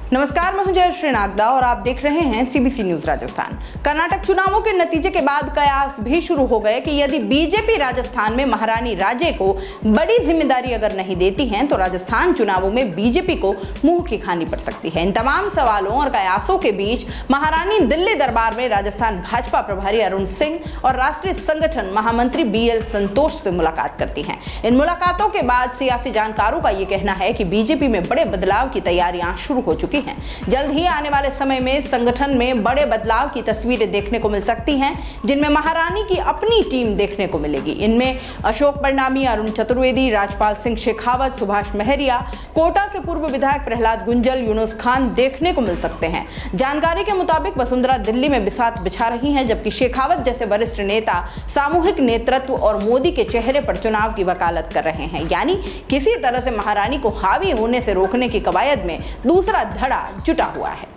नमस्कार, मैं हूं जयश्री नागदा और आप देख रहे हैं सीबीसी न्यूज राजस्थान। कर्नाटक चुनावों के नतीजे के बाद कयास भी शुरू हो गए कि यदि बीजेपी राजस्थान में महारानी राजे को बड़ी जिम्मेदारी अगर नहीं देती है तो राजस्थान चुनावों में बीजेपी को मुंह की खानी पड़ सकती है। इन तमाम सवालों और कयासों के बीच महारानी दिल्ली दरबार में राजस्थान भाजपा प्रभारी अरुण सिंह और राष्ट्रीय संगठन महामंत्री BL संतोष से मुलाकात करती हैं। इन मुलाकातों के बाद सियासी जानकारों का ये कहना है कि बीजेपी में बड़े बदलाव की तैयारियां शुरू हो चुकी हैं। जल्द ही आने वाले समय में संगठन में बड़े बदलाव की तस्वीरें देखने को मिल सकती हैं, जिनमें महारानी की अपनी टीम देखने को मिलेगी। इनमें अशोक परनामी, अरुण चतुर्वेदी, राजपाल सिंह शेखावत, सुभाष महरिया, कोटा से पूर्व विधायक प्रहलाद गुंजल, यूनुस खान देखने को मिल सकते हैं। जानकारी के मुताबिक वसुंधरा दिल्ली में बिसात बिछा रही हैं, जबकि शेखावत जैसे वरिष्ठ नेता सामूहिक नेतृत्व और मोदी के चेहरे पर चुनाव की वकालत कर रहे हैं। यानी किसी तरह से महारानी को हावी होने से रोकने की कवायद में दूसरा धड़ा जुटा हुआ है।